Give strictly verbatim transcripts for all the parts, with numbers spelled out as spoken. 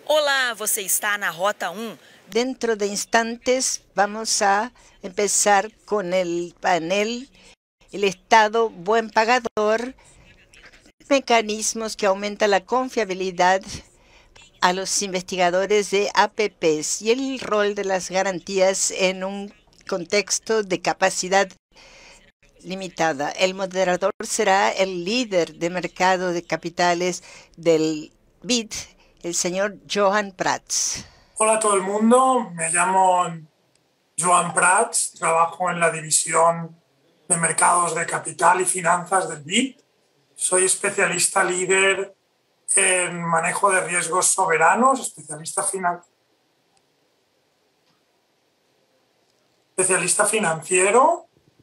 Olá, você está na Rota um. Dentro de instantes vamos a empezar con el panel El Estado Buen Pagador, mecanismos que aumentan la confiabilidad a los investigadores de A P Ps y el rol de las garantías en un contexto de capacidad limitada. El moderador será el líder de mercado de capitales del B I D, el señor Johan Prats. Hola a todo el mundo, me llamo Johan Prats, trabajo en la división de mercados de capital y finanzas del B I D. Soy especialista líder en manejo de riesgos soberanos, especialista, finan... especialista financiero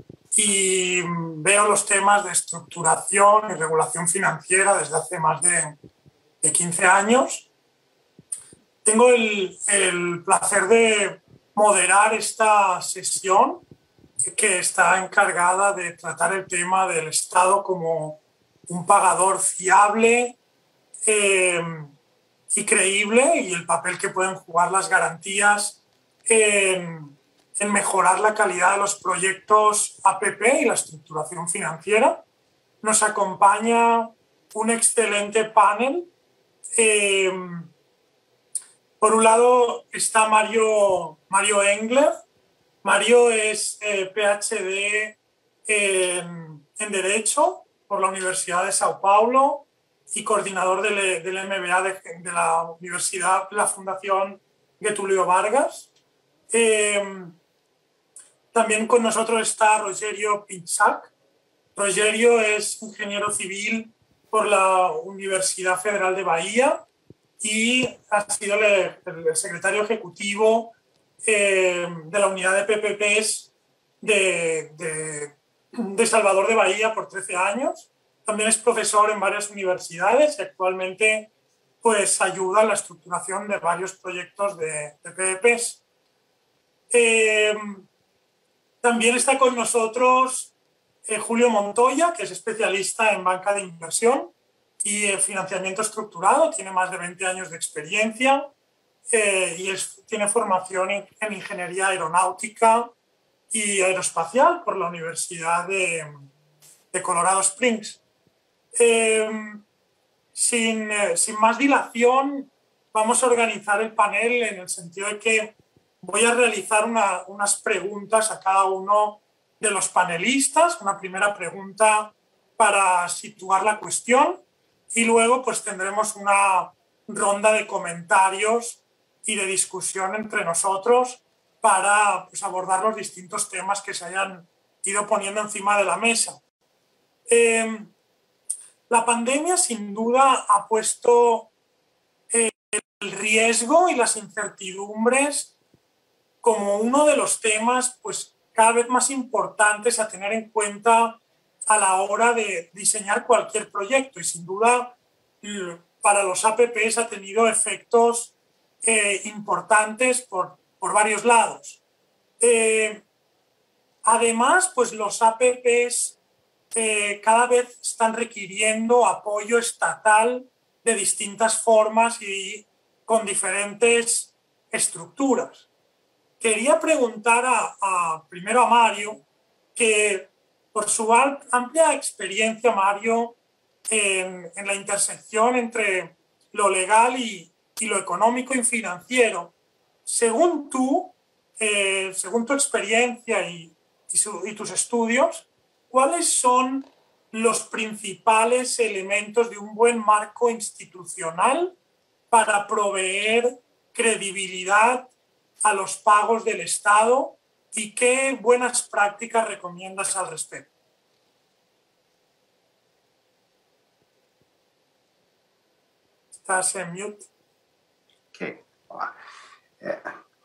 y veo los temas de estructuración y regulación financiera desde hace más de, de quince años. Tengo el, el placer de moderar esta sesión que está encargada de tratar el tema del Estado como un pagador fiable eh, y creíble y el papel que pueden jugar las garantías en, en mejorar la calidad de los proyectos A P P y la estructuración financiera. Nos acompaña un excelente panel. Eh, por un lado está Mario, Mario Engler. Mario es eh, P H D en, en Derecho por la Universidad de Sao Paulo y coordinador del, del M B A de, de la Universidad, de la Fundación Getúlio Vargas. Eh, también con nosotros está Rogerio Pinczak. Rogerio es ingeniero civil por la Universidad Federal de Bahía y ha sido el, el secretario ejecutivo eh, de la unidad de P P Ps de, de, de Salvador de Bahía por trece años. También es profesor en varias universidades y actualmente pues, ayuda en la estructuración de varios proyectos de, de P P Ps. Eh, también está con nosotros eh, Julio Montoya, que es especialista en banca de inversión y en financiamiento estructurado, tiene más de veinte años de experiencia eh, y es, tiene formación en, en ingeniería aeronáutica y aeroespacial por la Universidad de, de Colorado Springs. Eh, sin, eh, sin más dilación, vamos a organizar el panel en el sentido de que voy a realizar una, unas preguntas a cada uno de los panelistas, una primera pregunta para situar la cuestión y luego pues tendremos una ronda de comentarios y de discusión entre nosotros para pues, abordar los distintos temas que se hayan ido poniendo encima de la mesa. Eh, la pandemia sin duda ha puesto eh, el riesgo y las incertidumbres como uno de los temas pues, cada vez más importantes a tener en cuenta a la hora de diseñar cualquier proyecto. Y sin duda, para los A P Ps ha tenido efectos eh, importantes por, por varios lados. Eh, además, pues los A P Ps eh, cada vez están requiriendo apoyo estatal de distintas formas y con diferentes estructuras. Quería preguntar a, a, primero a Mario, que por su amplia experiencia, Mario, en, en la intersección entre lo legal y, y lo económico y financiero, según tú, eh, según tu experiencia y, y, su, y tus estudios, ¿cuáles son los principales elementos de un buen marco institucional para proveer credibilidad a los pagos del Estado y qué buenas prácticas recomiendas al respecto? Estás en mute. Ok. Eh,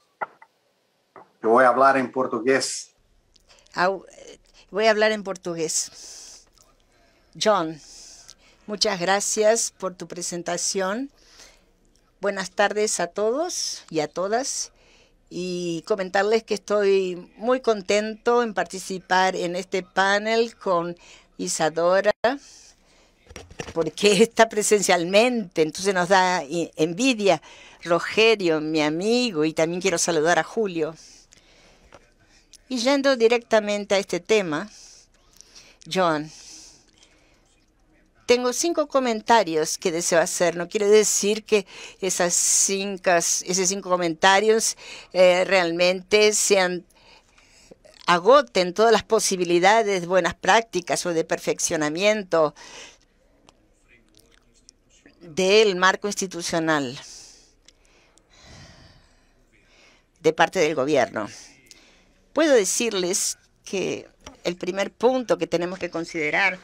yo voy a hablar en portugués. Voy a hablar en portugués. John, muchas gracias por tu presentación. Buenas tardes a todos y a todas. Y comentarles que estoy muy contento en participar en este panel con Isadora porque está presencialmente, entonces nos da envidia. Rogerio, mi amigo, y también quiero saludar a Julio. Y yendo directamente a este tema, John, tengo cinco comentarios que deseo hacer. No quiere decir que esas cinco, esos cinco comentarios eh, realmente sean, agoten todas las posibilidades de buenas prácticas o de perfeccionamiento del marco institucional de parte del gobierno. Puedo decirles que el primer punto que tenemos que considerar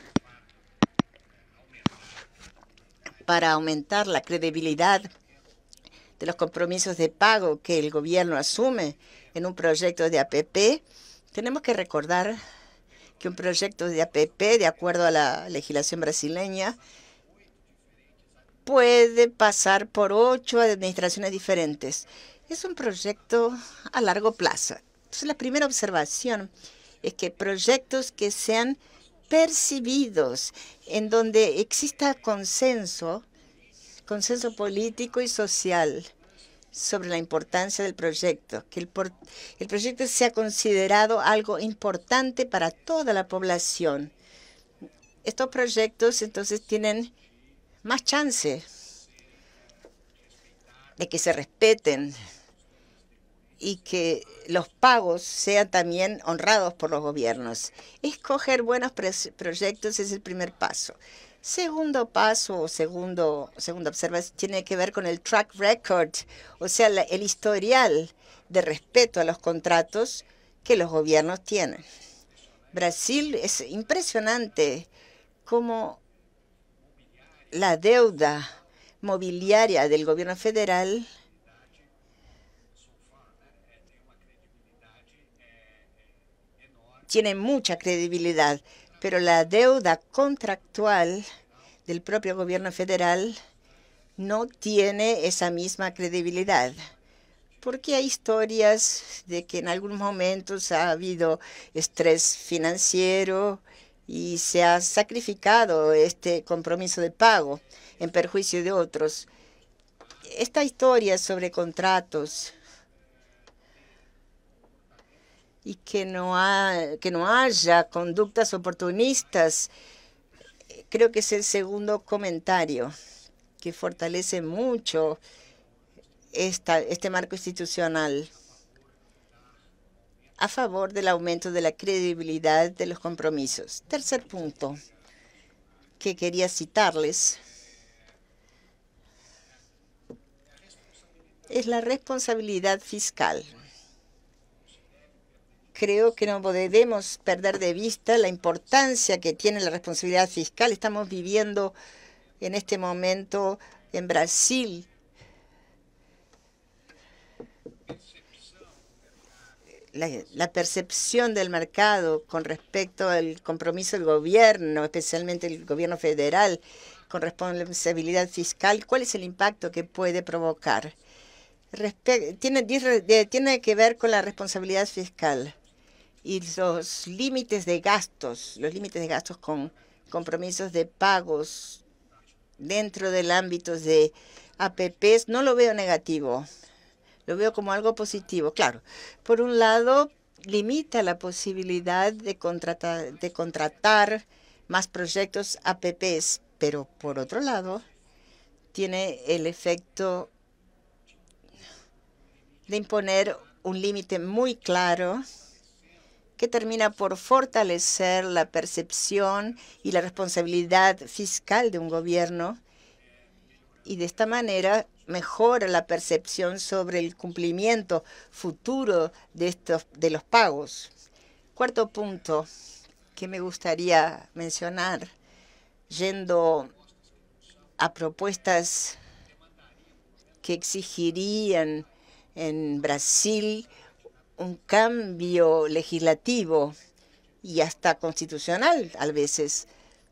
para aumentar la credibilidad de los compromisos de pago que el gobierno asume en un proyecto de A P P, tenemos que recordar que un proyecto de A P P, de acuerdo a la legislación brasileña, puede pasar por ocho administraciones diferentes. Es un proyecto a largo plazo. Entonces, la primera observación es que proyectos que sean percibidos, en donde exista consenso, consenso político y social sobre la importancia del proyecto, que el, por, el proyecto sea considerado algo importante para toda la población. Estos proyectos entonces tienen más chance de que se respeten y que los pagos sean también honrados por los gobiernos. Escoger buenos proyectos es el primer paso. Segundo paso o segundo, segunda observación tiene que ver con el track record, o sea, la, el historial de respeto a los contratos que los gobiernos tienen. Brasil es impresionante cómo la deuda mobiliaria del gobierno federal tiene mucha credibilidad, pero la deuda contractual del propio gobierno federal no tiene esa misma credibilidad, porque hay historias de que en algunos momentos ha habido estrés financiero y se ha sacrificado este compromiso de pago en perjuicio de otros. Esta historia sobre contratos y que no, ha, que no haya conductas oportunistas, creo que es el segundo comentario que fortalece mucho esta, este marco institucional a favor del aumento de la credibilidad de los compromisos. Tercer punto que quería citarles es la responsabilidad fiscal. Creo que no debemos perder de vista la importancia que tiene la responsabilidad fiscal. Estamos viviendo en este momento en Brasil la, la percepción del mercado con respecto al compromiso del gobierno, especialmente el gobierno federal, con responsabilidad fiscal. ¿Cuál es el impacto que puede provocar? Respe- tiene, tiene que ver con la responsabilidad fiscal y los límites de gastos, los límites de gastos con compromisos de pagos dentro del ámbito de A P Ps, no lo veo negativo, lo veo como algo positivo. Claro, por un lado, limita la posibilidad de contratar, de contratar más proyectos A P Ps, pero por otro lado, tiene el efecto de imponer un límite muy claro que termina por fortalecer la percepción y la responsabilidad fiscal de un gobierno y de esta manera mejora la percepción sobre el cumplimiento futuro de, estos, de los pagos. Cuarto punto que me gustaría mencionar, yendo a propuestas que exigirían en Brasil un cambio legislativo y hasta constitucional a veces,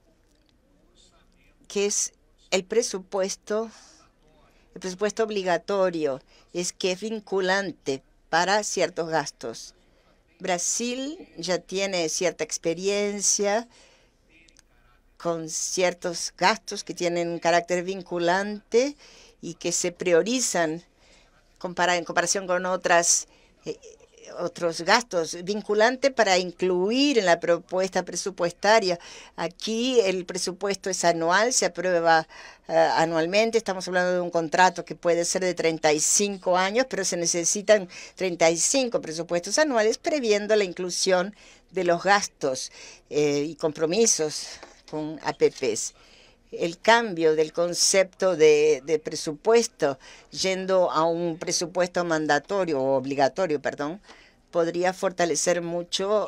que es el presupuesto, el presupuesto obligatorio, es que es vinculante para ciertos gastos. Brasil ya tiene cierta experiencia con ciertos gastos que tienen un carácter vinculante y que se priorizan compara en comparación con otras eh, otros gastos vinculantes para incluir en la propuesta presupuestaria. Aquí el presupuesto es anual, se aprueba uh, anualmente. Estamos hablando de un contrato que puede ser de treinta y cinco años, pero se necesitan treinta y cinco presupuestos anuales previendo la inclusión de los gastos eh, y compromisos con A P Ps. El cambio del concepto de, de presupuesto yendo a un presupuesto mandatorio o obligatorio, perdón, podría fortalecer mucho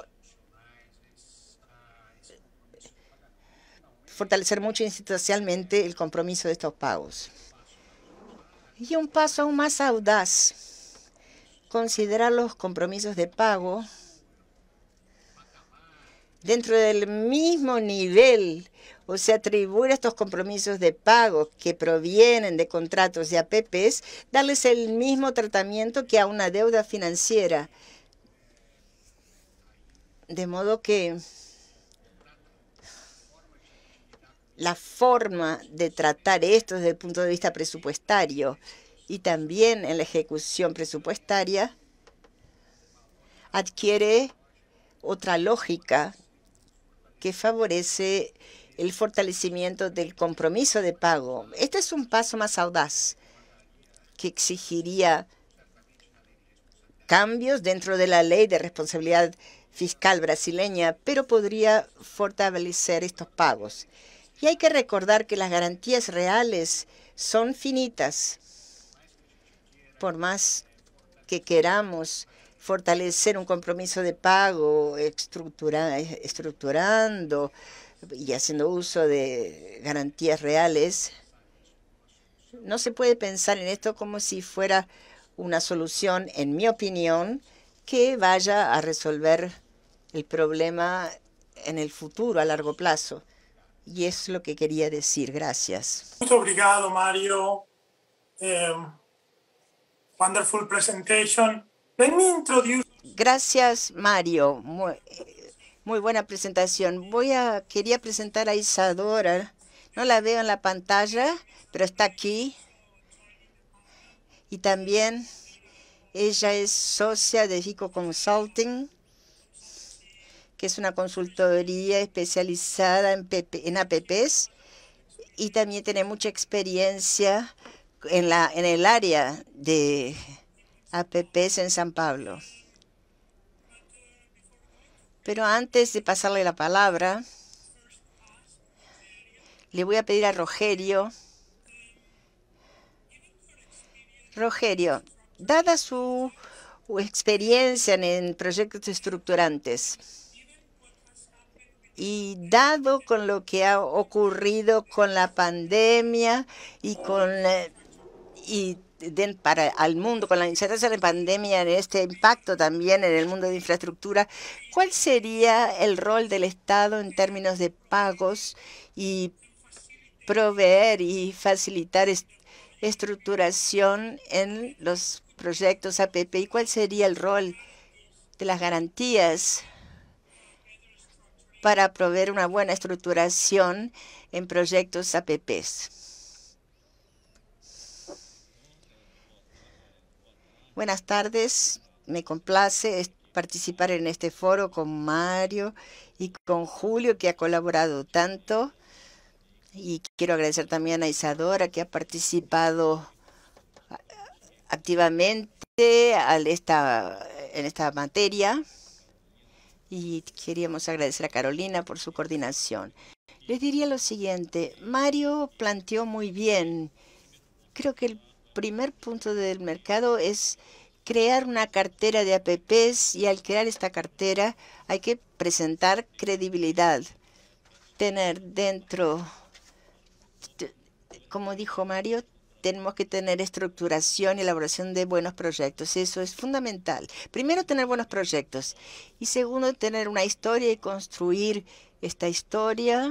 fortalecer mucho institucionalmente el compromiso de estos pagos. Y un paso aún más audaz, considerar los compromisos de pago dentro del mismo nivel, o sea, atribuir estos compromisos de pago que provienen de contratos de A P Ps, darles el mismo tratamiento que a una deuda financiera. De modo que la forma de tratar esto desde el punto de vista presupuestario y también en la ejecución presupuestaria adquiere otra lógica que favorece el fortalecimiento del compromiso de pago. Este es un paso más audaz que exigiría cambios dentro de la ley de responsabilidad fiscal brasileña, pero podría fortalecer estos pagos. Y hay que recordar que las garantías reales son finitas. Por más que queramos fortalecer un compromiso de pago estructura, estructurando y haciendo uso de garantías reales, no se puede pensar en esto como si fuera una solución, en mi opinión, que vaya a resolver el problema en el futuro, a largo plazo. Y es lo que quería decir. Gracias. Muito obrigado, Mario. Um, wonderful presentation. Let me introduce... Gracias, Mario. Muy, muy buena presentación. Voy a quería presentar a Isadora. No la veo en la pantalla, pero está aquí. Y también ella es socia de Vico Consulting, que es una consultoría especializada en, P P, en A P Ps, y también tiene mucha experiencia en, la, en el área de A P Ps en San Pablo. Pero antes de pasarle la palabra, le voy a pedir a Rogerio. Rogerio, dada su experiencia en, en proyectos estructurantes y dado con lo que ha ocurrido con la pandemia y con y de, para al mundo, con la incerteza de la pandemia, en este impacto también en el mundo de infraestructura, ¿cuál sería el rol del Estado en términos de pagos y proveer y facilitar est estructuración en los proyectos A P P? ¿Y cuál sería el rol de las garantías para proveer una buena estructuración en proyectos A P Ps? Buenas tardes. Me complace participar en este foro con Mario y con Julio, que ha colaborado tanto. Y quiero agradecer también a Isadora, que ha participado activamente al esta, en esta materia. Y queríamos agradecer a Carolina por su coordinación. Les diría lo siguiente. Mario planteó muy bien. Creo que el primer punto del mercado es crear una cartera de A P Ps, y al crear esta cartera hay que presentar credibilidad. Tener dentro, como dijo Mario, tenemos que tener estructuración y elaboración de buenos proyectos. Eso es fundamental. Primero, tener buenos proyectos. Y segundo, tener una historia y construir esta historia,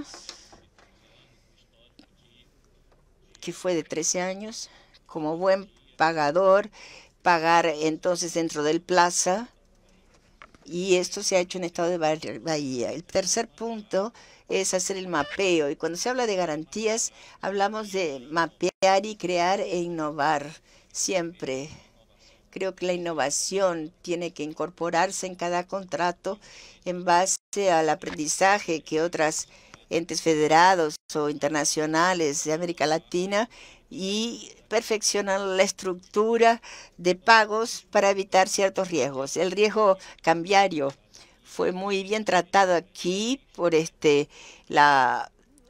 que fue de trece años, como buen pagador, pagar entonces dentro del plazo y esto se ha hecho en el estado de Bahía. El tercer punto es hacer el mapeo, y cuando se habla de garantías, hablamos de mapear y crear e innovar siempre. Creo que la innovación tiene que incorporarse en cada contrato en base al aprendizaje que otras entes federados o internacionales de América Latina y perfeccionar la estructura de pagos para evitar ciertos riesgos. El riesgo cambiario fue muy bien tratado aquí por este la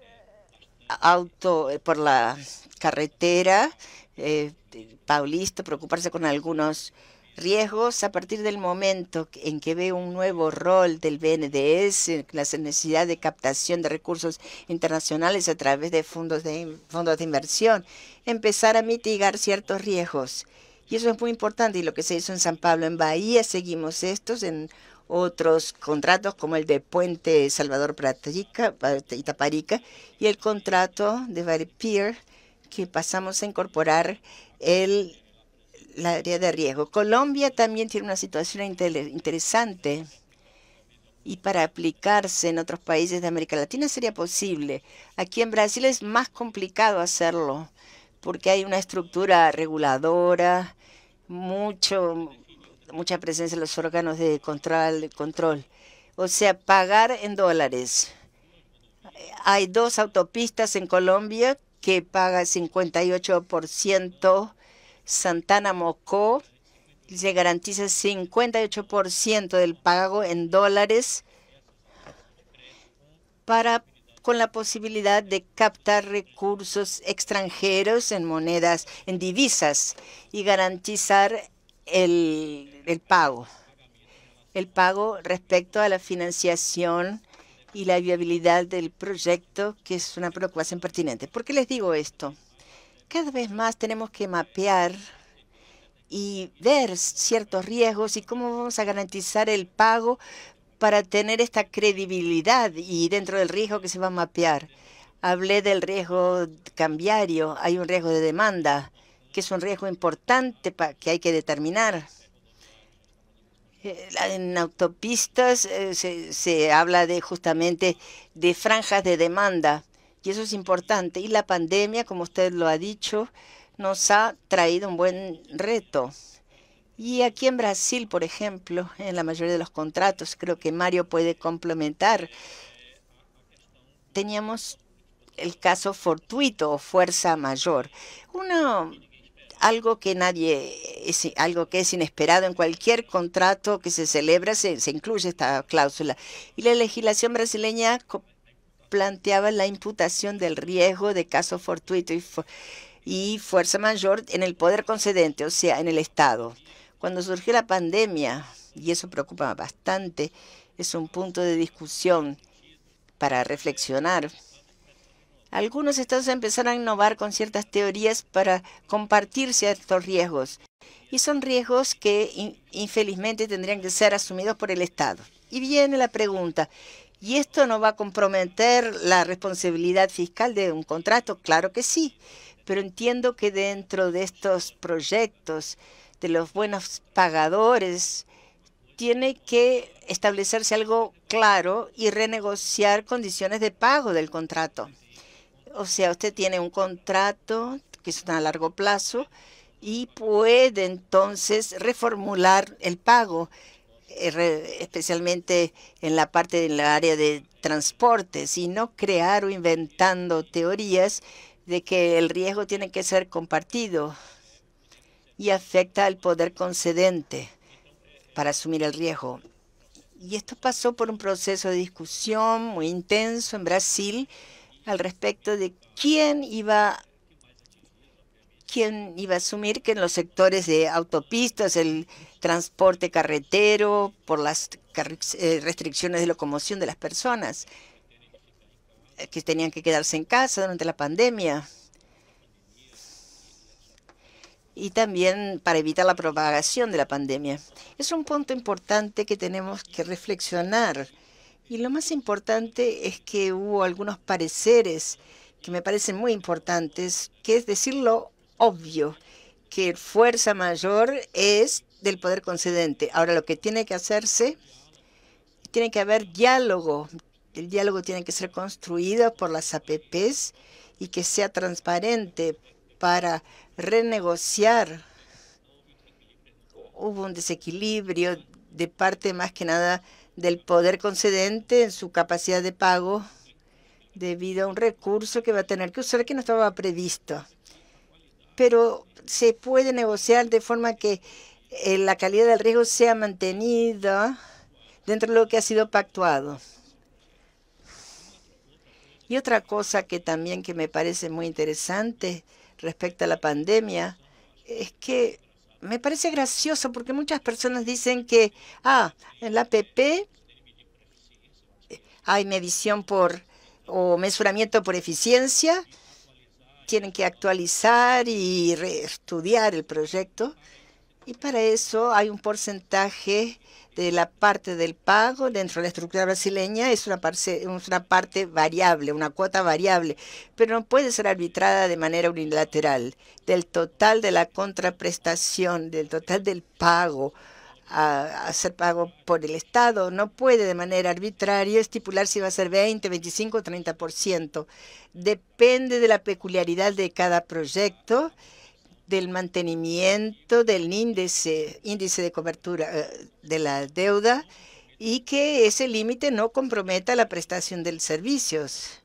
auto por la carretera eh, Paulista, preocuparse con algunos riesgos a partir del momento en que ve un nuevo rol del B N D E S, la necesidad de captación de recursos internacionales a través de fondos de, fondos de inversión, empezar a mitigar ciertos riesgos. Y eso es muy importante, y lo que se hizo en San Pablo, en Bahía, seguimos estos en otros contratos como el de Puente Salvador Itaparica y el contrato de Varipier, que pasamos a incorporar el la área de riesgo. Colombia también tiene una situación interesante, y para aplicarse en otros países de América Latina sería posible. Aquí en Brasil es más complicado hacerlo porque hay una estructura reguladora, mucho, mucha presencia de los órganos de control, control. O sea, pagar en dólares. Hay dos autopistas en Colombia que paga cincuenta y ocho por ciento. Santana-Mocó se garantiza cincuenta y ocho por ciento del pago en dólares para con la posibilidad de captar recursos extranjeros en monedas, en divisas, y garantizar el, el pago. El pago respecto a la financiación y la viabilidad del proyecto, que es una preocupación pertinente. ¿Por qué les digo esto? Cada vez más tenemos que mapear y ver ciertos riesgos y cómo vamos a garantizar el pago para tener esta credibilidad y dentro del riesgo que se va a mapear. Hablé del riesgo cambiario. Hay un riesgo de demanda, que es un riesgo importante que hay que determinar. En autopistas eh, se, se habla de justamente de franjas de demanda. Y eso es importante. Y la pandemia, como usted lo ha dicho, nos ha traído un buen reto. Y aquí en Brasil, por ejemplo, en la mayoría de los contratos, creo que Mario puede complementar, teníamos el caso fortuito o fuerza mayor. Uno, algo que nadie, es algo que es inesperado en cualquier contrato que se celebra, se, se incluye esta cláusula. Y la legislación brasileña planteaba la imputación del riesgo de caso fortuito y, fu y fuerza mayor en el poder concedente, o sea, en el Estado. Cuando surgió la pandemia, y eso preocupa bastante, es un punto de discusión para reflexionar. Algunos estados empezaron a innovar con ciertas teorías para compartir ciertos riesgos, y son riesgos que in infelizmente tendrían que ser asumidos por el Estado. Y viene la pregunta, ¿y esto no va a comprometer la responsabilidad fiscal de un contrato? Claro que sí, pero entiendo que dentro de estos proyectos de los buenos pagadores tiene que establecerse algo claro y renegociar condiciones de pago del contrato. O sea, usted tiene un contrato que es a largo plazo y puede entonces reformular el pago, especialmente en la parte del área de transportes, y no crear o inventando teorías de que el riesgo tiene que ser compartido y afecta al poder concedente para asumir el riesgo. Y esto pasó por un proceso de discusión muy intenso en Brasil al respecto de quién iba quién iba a asumir que en los sectores de autopistas, el transporte carretero, por las restricciones de locomoción de las personas que tenían que quedarse en casa durante la pandemia, y también para evitar la propagación de la pandemia. Es un punto importante que tenemos que reflexionar. Y lo más importante es que hubo algunos pareceres que me parecen muy importantes, que es decir lo obvio, que fuerza mayor es del poder concedente. Ahora, lo que tiene que hacerse tiene que haber diálogo. El diálogo tiene que ser construido por las A P Ps y que sea transparente para renegociar. Hubo un desequilibrio de parte más que nada del poder concedente en su capacidad de pago debido a un recurso que va a tener que usar que no estaba previsto. Pero se puede negociar de forma que eh, la calidad del riesgo sea mantenida dentro de lo que ha sido pactuado. Y otra cosa que también que me parece muy interesante respecto a la pandemia es que me parece gracioso porque muchas personas dicen que ah, en la A P P hay medición por o mesuramiento por eficiencia, tienen que actualizar y reestudiar el proyecto. Y para eso hay un porcentaje de la parte del pago dentro de la estructura brasileña. Es una, parte, es una parte variable, una cuota variable, pero no puede ser arbitrada de manera unilateral. Del total de la contraprestación, del total del pago a hacer pago por el Estado, no puede de manera arbitraria estipular si va a ser veinte, veinticinco o treinta por ciento. Depende de la peculiaridad de cada proyecto, del mantenimiento del índice, índice de cobertura eh, de la deuda y que ese límite no comprometa la prestación de servicios.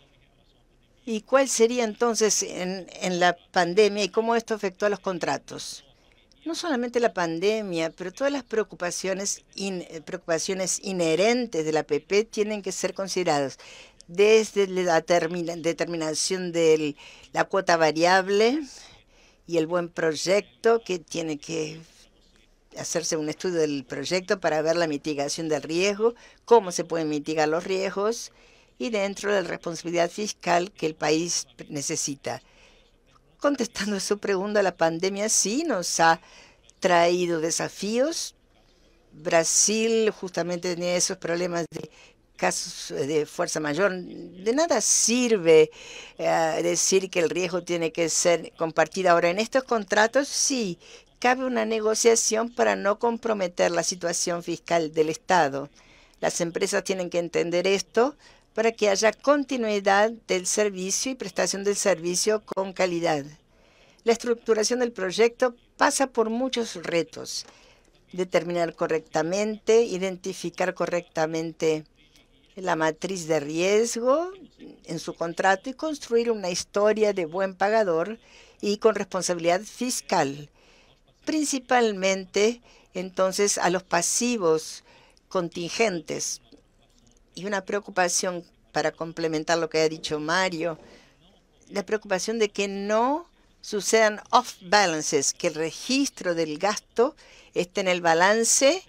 ¿Y cuál sería entonces en, en la pandemia y cómo esto afectó a los contratos? No solamente la pandemia, pero todas las preocupaciones, in, preocupaciones inherentes de la A P P tienen que ser consideradas, desde la termina, determinación de la cuota variable y el buen proyecto, que tiene que hacerse un estudio del proyecto para ver la mitigación del riesgo, cómo se pueden mitigar los riesgos y dentro de la responsabilidad fiscal que el país necesita. Contestando a su pregunta, la pandemia sí nos ha traído desafíos. Brasil justamente tenía esos problemas de casos de fuerza mayor. De nada sirve uh, decir que el riesgo tiene que ser compartido. Ahora, en estos contratos sí cabe una negociación para no comprometer la situación fiscal del Estado. Las empresas tienen que entender esto para que haya continuidad del servicio y prestación del servicio con calidad. La estructuración del proyecto pasa por muchos retos. Determinar correctamente, identificar correctamente la matriz de riesgo en su contrato y construir una historia de buen pagador y con responsabilidad fiscal. Principalmente, entonces, a los pasivos contingentes. Y una preocupación, para complementar lo que ha dicho Mario, la preocupación de que no sucedan off balances, que el registro del gasto esté en el balance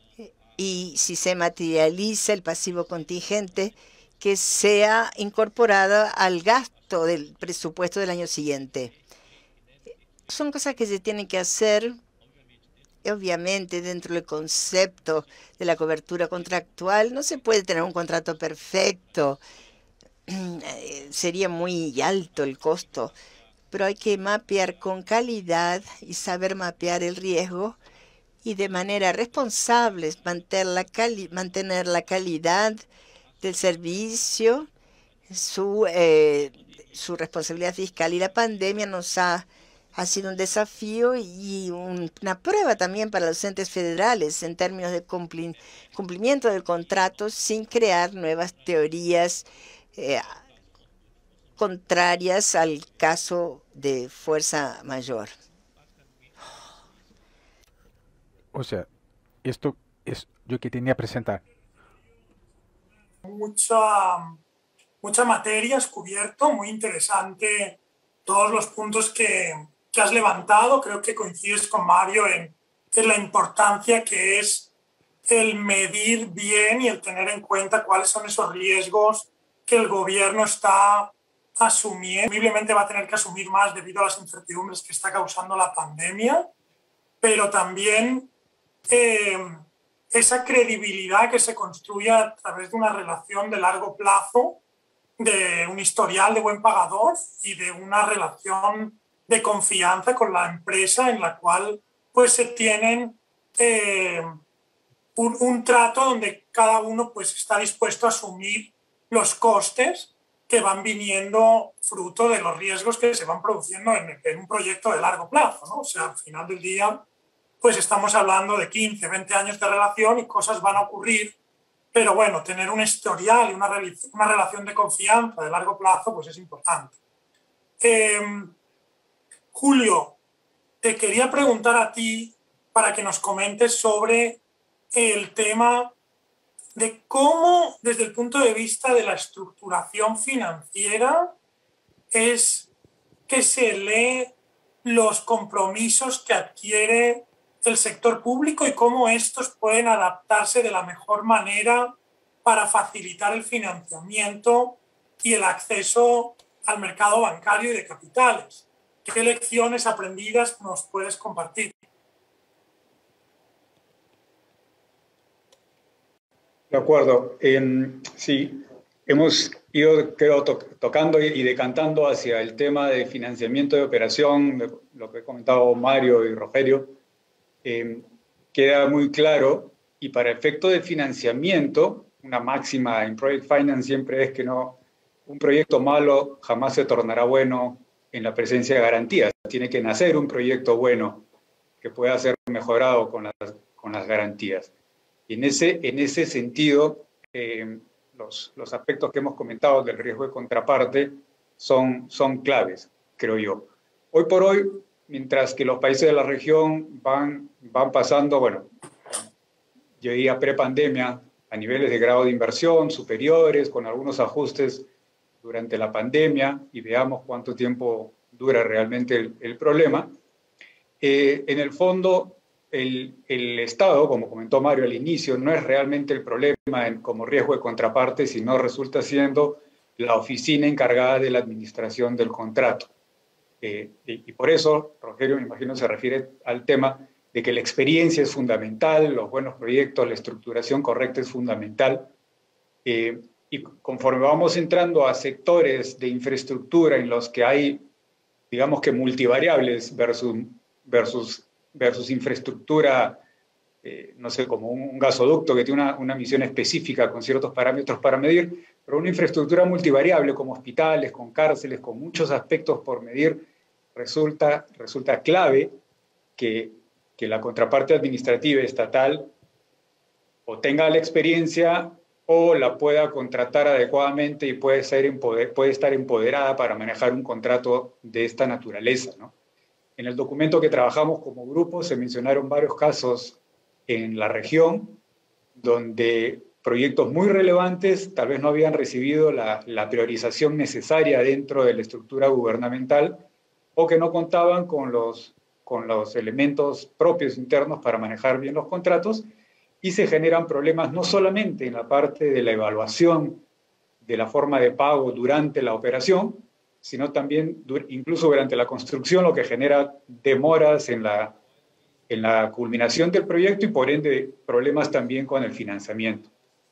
y si se materializa el pasivo contingente, que sea incorporado al gasto del presupuesto del año siguiente. Son cosas que se tienen que hacer, obviamente, dentro del concepto de la cobertura contractual. No se puede tener un contrato perfecto. Sería muy alto el costo, pero hay que mapear con calidad y saber mapear el riesgo y de manera responsable mantener la, cali mantener la calidad del servicio, su, eh, su responsabilidad fiscal. Y la pandemia nos ha, ha sido un desafío y un, una prueba también para los entes federales en términos de cumpli cumplimiento del contrato sin crear nuevas teorías eh, contrarias al caso de fuerza mayor. O sea, esto es lo que tenía que presentar. Mucha, mucha materia has cubierto, muy interesante todos los puntos que, que has levantado. Creo que coincides con Mario en, en la importancia que es el medir bien y el tener en cuenta cuáles son esos riesgos que el gobierno está asumiendo. Posiblemente va a tener que asumir más debido a las incertidumbres que está causando la pandemia, pero también eh, esa credibilidad que se construye a través de una relación de largo plazo, de un historial de buen pagador y de una relación de confianza con la empresa en la cual pues se tienen eh, un, un trato donde cada uno pues está dispuesto a asumir los costes que van viniendo fruto de los riesgos que se van produciendo en, en un proyecto de largo plazo, ¿no? O sea, al final del día, pues estamos hablando de quince, veinte años de relación y cosas van a ocurrir, pero bueno, tener un historial y una, una relación de confianza de largo plazo, pues es importante. Eh, Julio, te quería preguntar a ti para que nos comentes sobre el tema de cómo, desde el punto de vista de la estructuración financiera, es que se lee los compromisos que adquiere el sector público y cómo estos pueden adaptarse de la mejor manera para facilitar el financiamiento y el acceso al mercado bancario y de capitales. ¿Qué lecciones aprendidas nos puedes compartir? De acuerdo. Eh, sí, hemos ido, creo, to tocando y, y decantando hacia el tema de financiamiento de operación, de lo que he comentado Mario y Rogelio. Eh, queda muy claro, y para efecto de financiamiento, una máxima en Project Finance siempre es que no, un proyecto malo jamás se tornará bueno en la presencia de garantías. Tiene que nacer un proyecto bueno que pueda ser mejorado con las, con las garantías. Y en ese, en ese sentido, eh, los, los aspectos que hemos comentado del riesgo de contraparte son, son claves, creo yo. Hoy por hoy, mientras que los países de la región van, van pasando, bueno, yo diría prepandemia, a niveles de grado de inversión superiores, con algunos ajustes durante la pandemia, y veamos cuánto tiempo dura realmente el, el problema. Eh, en el fondo, el, el Estado, como comentó Mario al inicio, no es realmente el problema en, como riesgo de contraparte, sino resulta siendo la oficina encargada de la administración del contrato. Eh, y, y por eso, Rogelio, me imagino, se refiere al tema de que la experiencia es fundamental, los buenos proyectos, la estructuración correcta es fundamental. Eh, y conforme vamos entrando a sectores de infraestructura en los que hay, digamos que multivariables versus, versus, versus infraestructura, eh, no sé, como un, un gasoducto que tiene una, una misión específica con ciertos parámetros para medir, pero una infraestructura multivariable como hospitales, con cárceles, con muchos aspectos por medir, resulta, resulta clave que, que la contraparte administrativa estatal o tenga la experiencia o la pueda contratar adecuadamente y puede, ser empoder, puede estar empoderada para manejar un contrato de esta naturaleza, ¿no? En el documento que trabajamos como grupo se mencionaron varios casos en la región donde proyectos muy relevantes tal vez no habían recibido la, la priorización necesaria dentro de la estructura gubernamental o que no contaban con los, con los elementos propios internos para manejar bien los contratos, y se generan problemas no solamente en la parte de la evaluación de la forma de pago durante la operación, sino también incluso durante la construcción, lo que genera demoras en la, en la culminación del proyecto y por ende problemas también con el financiamiento.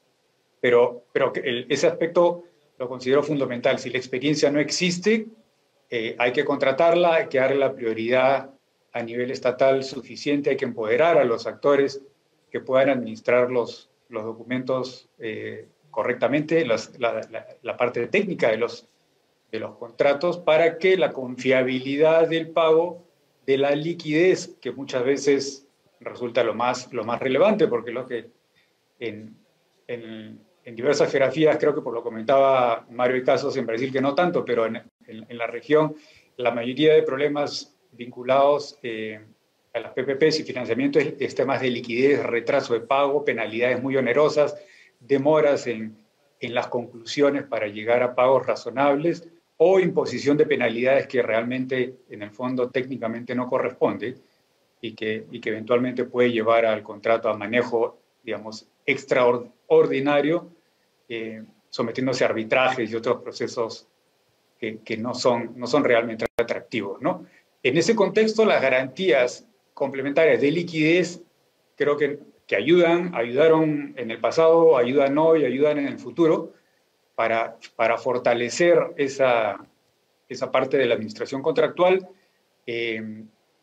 Pero, pero el, ese aspecto lo considero fundamental. Si la experiencia no existe, eh, hay que contratarla, hay que darle la prioridad a nivel estatal suficiente, hay que empoderar a los actores que puedan administrar los, los documentos eh, correctamente, las, la, la, la parte técnica de los, de los contratos, para que la confiabilidad del pago, de la liquidez, que muchas veces resulta lo más, lo más relevante, porque lo que en, en, en diversas geografías, creo que por lo comentaba Mario y Casos, en Brasil que no tanto, pero en, en, en la región, la mayoría de problemas vinculados eh, a las P P Pes y financiamiento es, es temas de liquidez, retraso de pago, penalidades muy onerosas, demoras en, en las conclusiones para llegar a pagos razonables o imposición de penalidades que realmente en el fondo técnicamente no corresponde y que, y que eventualmente puede llevar al contrato a manejo, digamos, extraordinario, eh, sometiéndose a arbitrajes y otros procesos que, que no, son, no son realmente atractivos, ¿no? En ese contexto, las garantías complementarias de liquidez creo que, que ayudan, ayudaron en el pasado, ayudan hoy, ayudan en el futuro para, para fortalecer esa, esa parte de la administración contractual. Eh,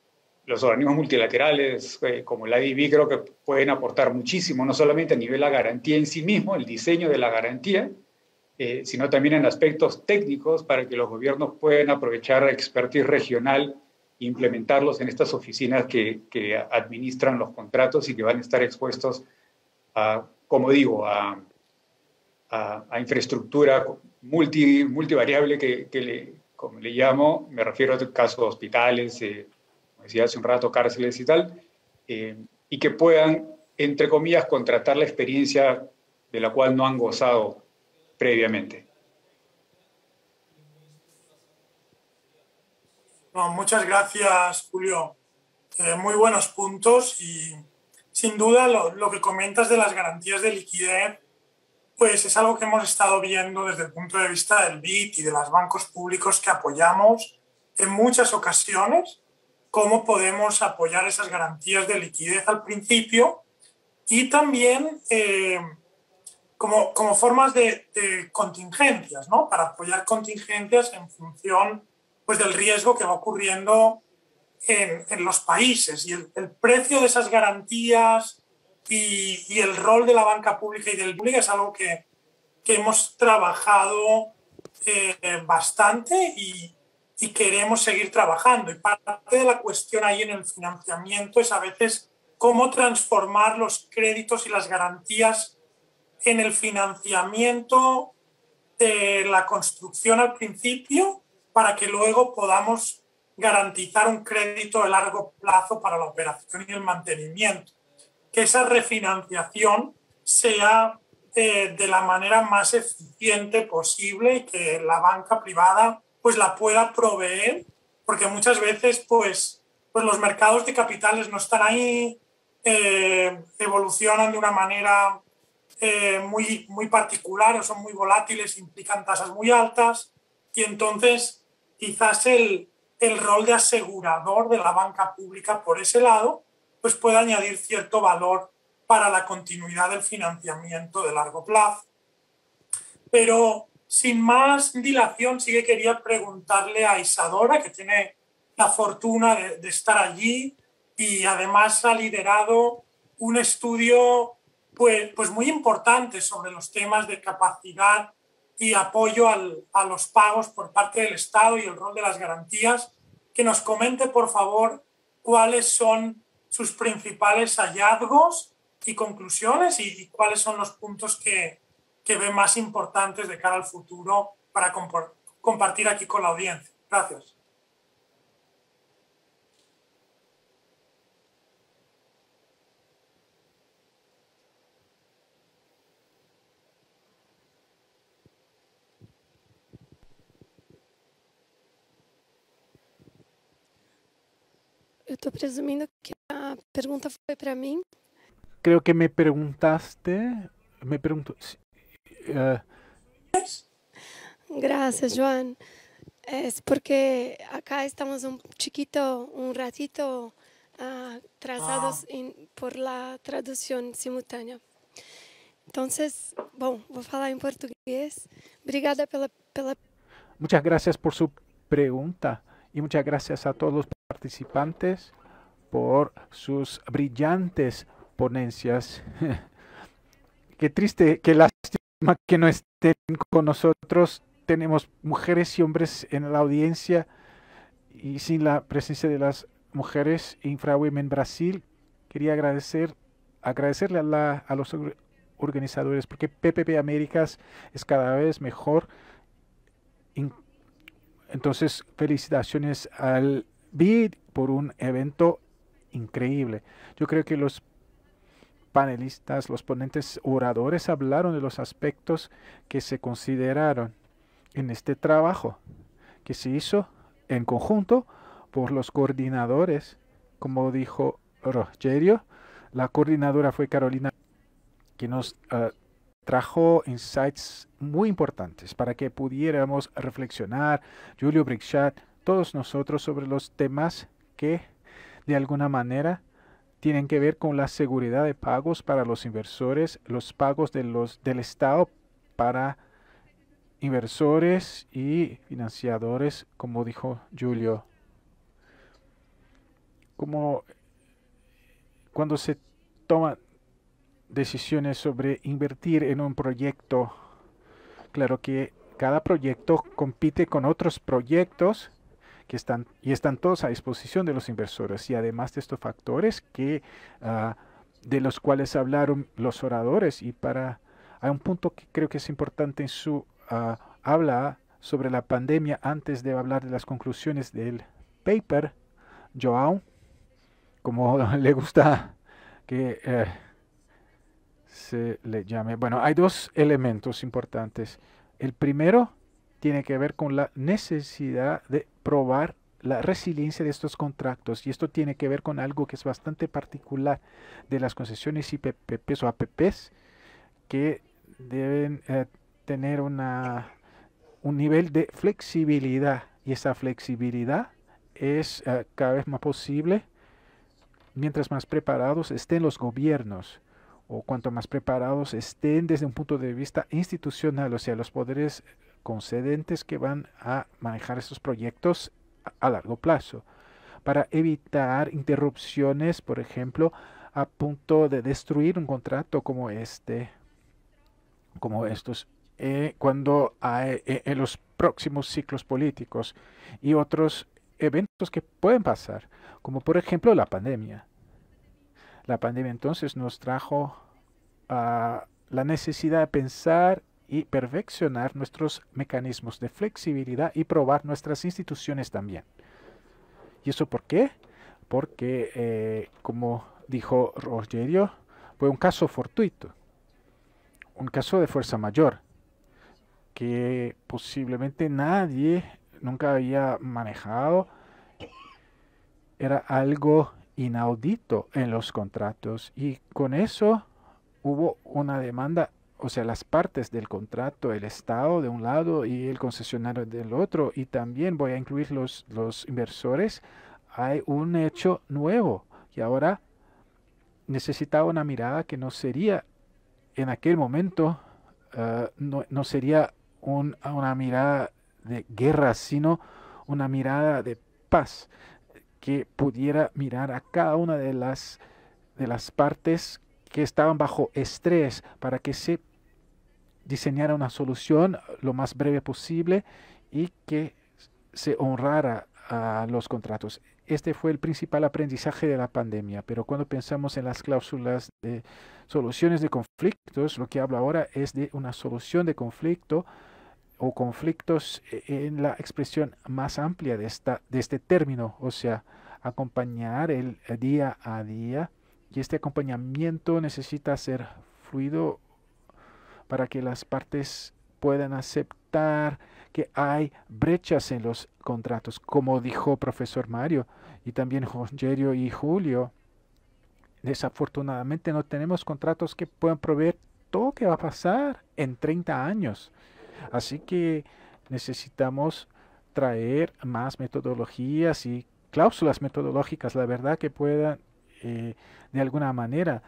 los organismos multilaterales eh, como la I D B creo que pueden aportar muchísimo, no solamente a nivel de la garantía en sí mismo, el diseño de la garantía, eh, sino también en aspectos técnicos para que los gobiernos puedan aprovechar la expertise regional e implementarlos en estas oficinas que, que administran los contratos y que van a estar expuestos a, como digo, a, a, a infraestructura multi, multivariable que, que le, como le llamo, me refiero a casos de hospitales, eh, como decía hace un rato, cárceles y tal, eh, y que puedan, entre comillas, contratar la experiencia de la cual no han gozado previamente. No, muchas gracias, Julio. Eh, muy buenos puntos y sin duda lo, lo que comentas de las garantías de liquidez pues es algo que hemos estado viendo desde el punto de vista del B I D y de los bancos públicos que apoyamos en muchas ocasiones, cómo podemos apoyar esas garantías de liquidez al principio y también eh, como, como formas de, de contingencias, ¿no? Para apoyar contingencias en función pues, del riesgo que va ocurriendo en, en los países. Y el, el precio de esas garantías y, y el rol de la banca pública y del público es algo que, que hemos trabajado eh, bastante y, y queremos seguir trabajando. Y parte de la cuestión ahí en el financiamiento es a veces cómo transformar los créditos y las garantías en el financiamiento de la construcción al principio para que luego podamos garantizar un crédito de largo plazo para la operación y el mantenimiento. Que esa refinanciación sea eh, de la manera más eficiente posible y que la banca privada pues, la pueda proveer, porque muchas veces pues, pues los mercados de capitales no están ahí, eh, evolucionan de una manera eh, muy, muy particular o son muy volátiles, implican tasas muy altas y entonces quizás el, el rol de asegurador de la banca pública por ese lado pues puede añadir cierto valor para la continuidad del financiamiento de largo plazo. Pero sin más dilación, sí que quería preguntarle a Isadora, que tiene la fortuna de, de estar allí y además ha liderado un estudio pues, pues muy importante sobre los temas de capacidad y apoyo al, a los pagos por parte del Estado y el rol de las garantías. Que nos comente, por favor, cuáles son sus principales hallazgos y conclusiones y, y cuáles son los puntos que, que ve más importantes de cara al futuro para comp- compartir aquí con la audiencia. Gracias. Eu estou presumindo que a pergunta foi para mim. Creo que me preguntaste, me pregunto, uh, Gracias, Joan. Es porque acá estamos un chiquito, un ratito uh, atrasados Ah. em, por la tradução simultânea. Entonces, bom, vou falar em português. Obrigada pela, pela... muchas gracias por su pregunta y muchas gracias a todos los participantes por sus brillantes ponencias. Qué triste, qué lástima que no estén con nosotros. Tenemos mujeres y hombres en la audiencia y sin la presencia de las mujeres InfraWomen Brasil, quería agradecer, agradecerle a, la, a los organizadores porque P P P Américas es cada vez mejor. Entonces, felicitaciones al B I D por un evento increíble. Yo creo que los panelistas, los ponentes oradores hablaron de los aspectos que se consideraron en este trabajo que se hizo en conjunto por los coordinadores. Como dijo Rogerio, la coordinadora fue Carolina, que nos uh, trajo insights muy importantes para que pudiéramos reflexionar, Julio Brichat, todos nosotros sobre los temas que de alguna manera tienen que ver con la seguridad de pagos para los inversores, los pagos de los, del Estado para inversores y financiadores, como dijo Julio. como cuando se toman decisiones sobre invertir en un proyecto, claro que cada proyecto compite con otros proyectos que están y están todos a disposición de los inversores, y además de estos factores que uh, de los cuales hablaron los oradores, y para hay un punto que creo que es importante en su uh, habla sobre la pandemia antes de hablar de las conclusiones del paper. Joao, como le gusta que eh, se le llame. Bueno, hay dos elementos importantes. El primero tiene que ver con la necesidad de probar la resiliencia de estos contratos, y esto tiene que ver con algo que es bastante particular de las concesiones y P P Ps o A P Ps, que deben eh, tener una, un nivel de flexibilidad, y esa flexibilidad es uh, cada vez más posible mientras más preparados estén los gobiernos, o cuanto más preparados estén desde un punto de vista institucional, o sea, los poderes concedentes que van a manejar estos proyectos a, a largo plazo, para evitar interrupciones, por ejemplo, a punto de destruir un contrato como este, como estos, eh, cuando hay eh, en los próximos ciclos políticos y otros eventos que pueden pasar, como por ejemplo la pandemia. La pandemia entonces nos trajo uh, la necesidad de pensar y perfeccionar nuestros mecanismos de flexibilidad y probar nuestras instituciones también. ¿Y eso por qué? Porque, eh, como dijo Rogerio, fue un caso fortuito, un caso de fuerza mayor, que posiblemente nadie nunca había manejado. Era algo inaudito en los contratos, y con eso hubo una demanda, o sea, las partes del contrato, el Estado de un lado y el concesionario del otro, y también voy a incluir los, los inversores. Hay un hecho nuevo, y ahora necesitaba una mirada que no sería en aquel momento, uh, no, no sería un, una mirada de guerra, sino una mirada de paz, que pudiera mirar a cada una de las, de las partes que estaban bajo estrés, para que se diseñara una solución lo más breve posible y que se honrara a los contratos. Este fue el principal aprendizaje de la pandemia, pero cuando pensamos en las cláusulas de soluciones de conflictos, lo que hablo ahora es de una solución de conflicto o conflictos en la expresión más amplia de, esta, de este término, o sea, acompañar el día a día, y este acompañamiento necesita ser fluido para que las partes puedan aceptar que hay brechas en los contratos, como dijo profesor Mario y también Rogerio y Julio. Desafortunadamente no tenemos contratos que puedan proveer todo lo que va a pasar en treinta años. Así que necesitamos traer más metodologías y cláusulas metodológicas, la verdad, que puedan eh, de alguna manera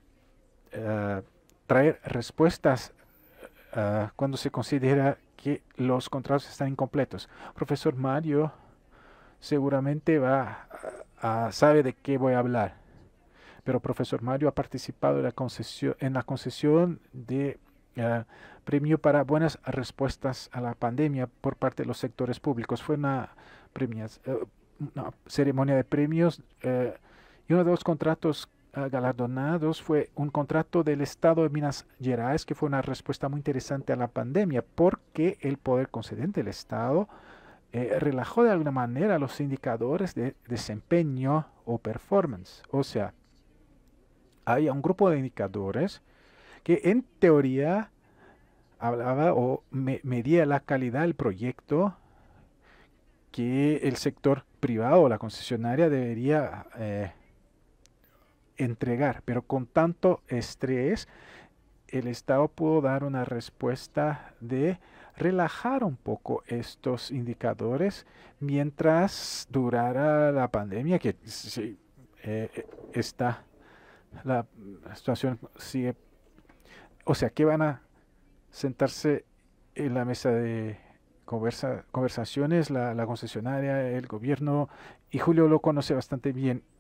uh, traer respuestas uh, cuando se considera que los contratos están incompletos. Profesor Mario seguramente va a, a, sabe de qué voy a hablar, pero profesor Mario ha participado en la concesión, en la concesión de Uh, premio para buenas respuestas a la pandemia por parte de los sectores públicos. Fue una, premias, uh, una ceremonia de premios uh, y uno de los contratos uh, galardonados fue un contrato del Estado de Minas Gerais, que fue una respuesta muy interesante a la pandemia, porque el poder concedente del Estado eh, relajó de alguna manera los indicadores de desempeño o performance. O sea, hay un grupo de indicadores que en teoría hablaba o me, medía la calidad del proyecto que el sector privado o la concesionaria debería eh, entregar, pero con tanto estrés el Estado pudo dar una respuesta de relajar un poco estos indicadores mientras durara la pandemia, que sí, eh, está, la situación sigue. O sea, que van a sentarse en la mesa de conversa, conversaciones, la, la concesionaria, el gobierno, y Julio lo conoce bastante bien,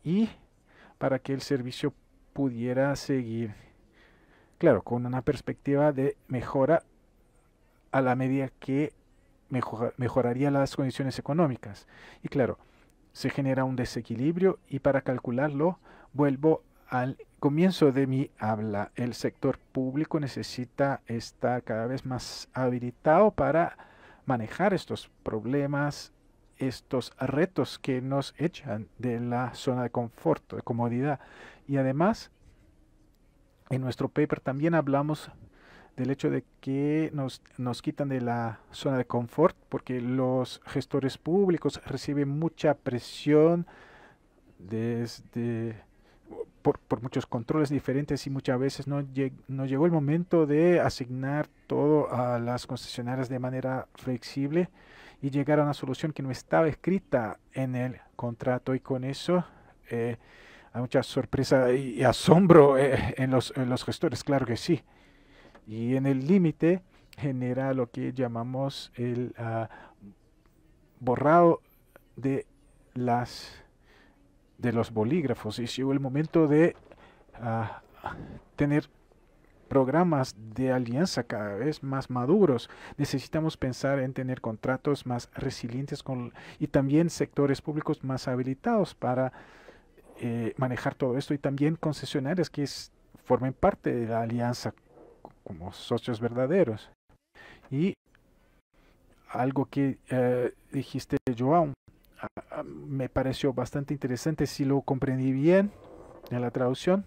y para que el servicio pudiera seguir, claro, con una perspectiva de mejora a la medida que mejor, mejoraría las condiciones económicas. Y claro, se genera un desequilibrio y para calcularlo vuelvo al comienzo de mi habla. El sector público necesita estar cada vez más habilitado para manejar estos problemas, estos retos que nos echan de la zona de confort, de comodidad. Y además, en nuestro paper también hablamos del hecho de que nos, nos quitan de la zona de confort porque los gestores públicos reciben mucha presión desde, por, por muchos controles diferentes y muchas veces no, lleg, no llegó el momento de asignar todo a las concesionarias de manera flexible y llegar a una solución que no estaba escrita en el contrato, y con eso eh, hay mucha sorpresa y, y asombro eh, en, los, en los gestores, claro que sí. Y en el límite genera lo que llamamos el uh, borrado de las de los bolígrafos, y llegó el momento de uh, tener programas de alianza cada vez más maduros. Necesitamos pensar en tener contratos más resilientes con, y también sectores públicos más habilitados para eh, manejar todo esto, y también concesionarias que es, formen parte de la alianza como socios verdaderos. Y algo que eh, dijiste, Joao, uh, me pareció bastante interesante. Si lo comprendí bien en la traducción,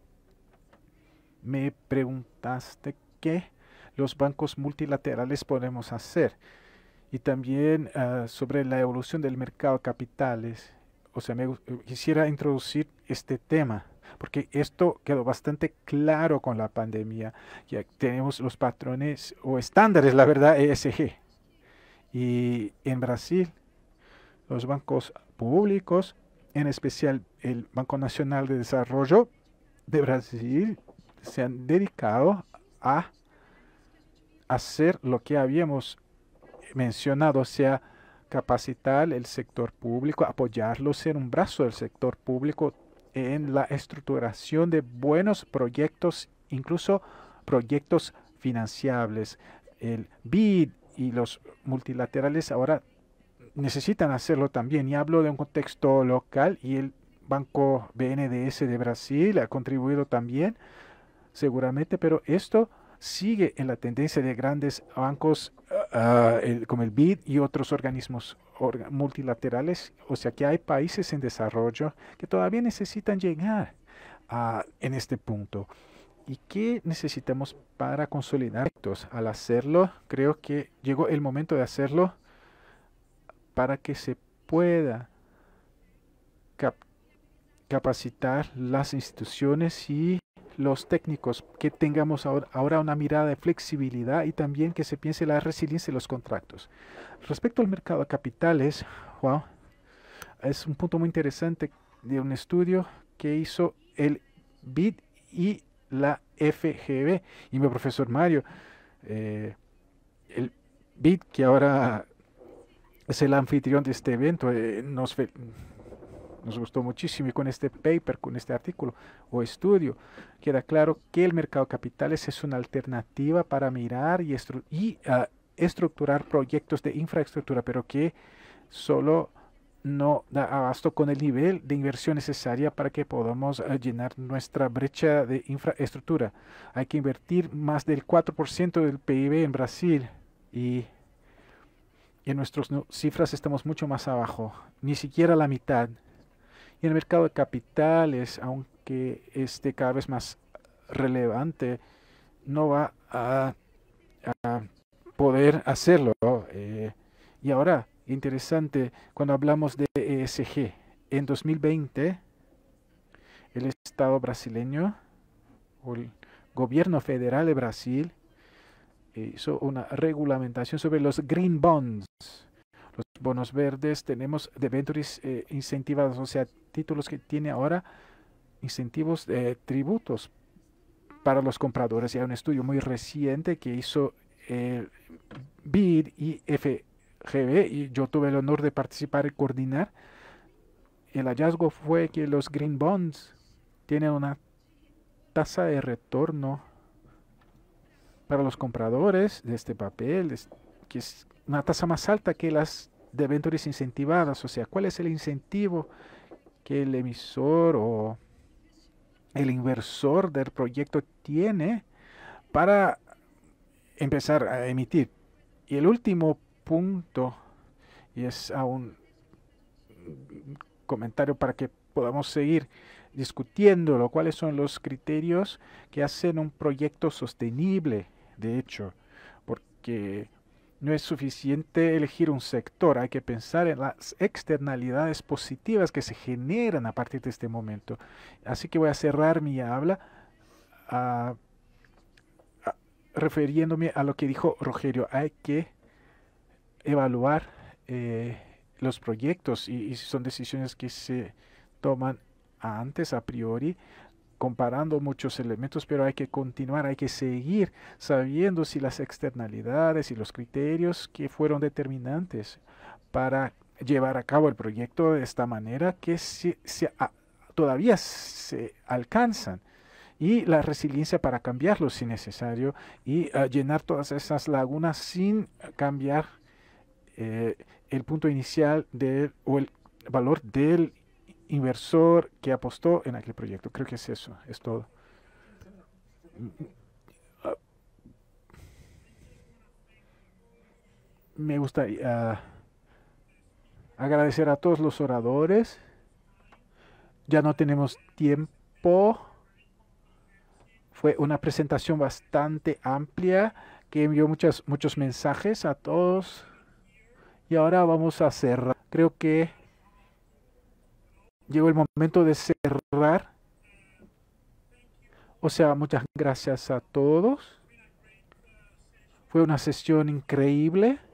me preguntaste qué los bancos multilaterales podemos hacer, y también uh, sobre la evolución del mercado de capitales. O sea, me quisiera introducir este tema porque esto quedó bastante claro con la pandemia. Ya tenemos los patrones o estándares, la verdad, E S G. Y en Brasil, los bancos públicos, en especial el Banco Nacional de Desarrollo de Brasil, se han dedicado a hacer lo que habíamos mencionado, o sea, capacitar el sector público, apoyarlo, ser un brazo del sector público en la estructuración de buenos proyectos, incluso proyectos financiables. El B I D y los multilaterales ahora necesitan hacerlo también, y hablo de un contexto local, y el Banco B N D E S de Brasil ha contribuido también, seguramente, pero esto sigue en la tendencia de grandes bancos uh, el, como el B I D y otros organismos orga, multilaterales. O sea que hay países en desarrollo que todavía necesitan llegar uh, en este punto. ¿Y qué necesitamos para consolidar estos? Al hacerlo, creo que llegó el momento de hacerlo para que se pueda cap capacitar las instituciones y los técnicos, que tengamos ahora, ahora una mirada de flexibilidad, y también que se piense la resiliencia de los contratos. Respecto al mercado de capitales, wow, es un punto muy interesante de un estudio que hizo el B I D y la F G B. Y mi profesor Mario, eh, el B I D, que ahora es el anfitrión de este evento, eh, nos Nos gustó muchísimo, y con este paper, con este artículo o estudio, queda claro que el mercado de capitales es una alternativa para mirar y, estru y uh, estructurar proyectos de infraestructura, pero que solo no da abasto con el nivel de inversión necesaria para que podamos uh, llenar nuestra brecha de infraestructura. Hay que invertir más del cuatro por ciento del P I B en Brasil, y en nuestras cifras estamos mucho más abajo, ni siquiera la mitad. Y el mercado de capitales, aunque esté cada vez más relevante, no va a, a poder hacerlo. Eh, y ahora, interesante, cuando hablamos de E S G, en dos mil veinte, el Estado brasileño, o el gobierno federal de Brasil, hizo una regulamentación sobre los green bonds. Los bonos verdes, tenemos debentures eh, incentivados, o sea, títulos que tiene ahora incentivos de eh, tributos para los compradores. Y hay un estudio muy reciente que hizo el B I D y F G B, y yo tuve el honor de participar y coordinar el hallazgo fue que los green bonds tienen una tasa de retorno para los compradores de este papel, que es una tasa más alta que las debentures incentivadas. O sea, ¿cuál es el incentivo que el emisor o el inversor del proyecto tiene para empezar a emitir? Y el último punto, y es a un comentario para que podamos seguir discutiéndolo, cuáles son los criterios que hacen un proyecto sostenible, de hecho, porque no es suficiente elegir un sector, hay que pensar en las externalidades positivas que se generan a partir de este momento. Así que voy a cerrar mi habla a, a, refiriéndome a lo que dijo Rogerio. Hay que evaluar eh, los proyectos y, y son decisiones que se toman antes, a priori, comparando muchos elementos, pero hay que continuar, hay que seguir sabiendo si las externalidades y los criterios que fueron determinantes para llevar a cabo el proyecto de esta manera que se, se, a, todavía se alcanzan, y la resiliencia para cambiarlos si necesario y uh, llenar todas esas lagunas sin cambiar eh, el punto inicial del, o el valor del inversor que apostó en aquel proyecto. Creo que es eso, es todo. Me gustaría uh, agradecer a todos los oradores. Ya no tenemos tiempo. Fue una presentación bastante amplia que envió muchas, muchos mensajes a todos. Y ahora vamos a cerrar. Creo que llegó el momento de cerrar. O sea, muchas gracias a todos. Fue una sesión increíble.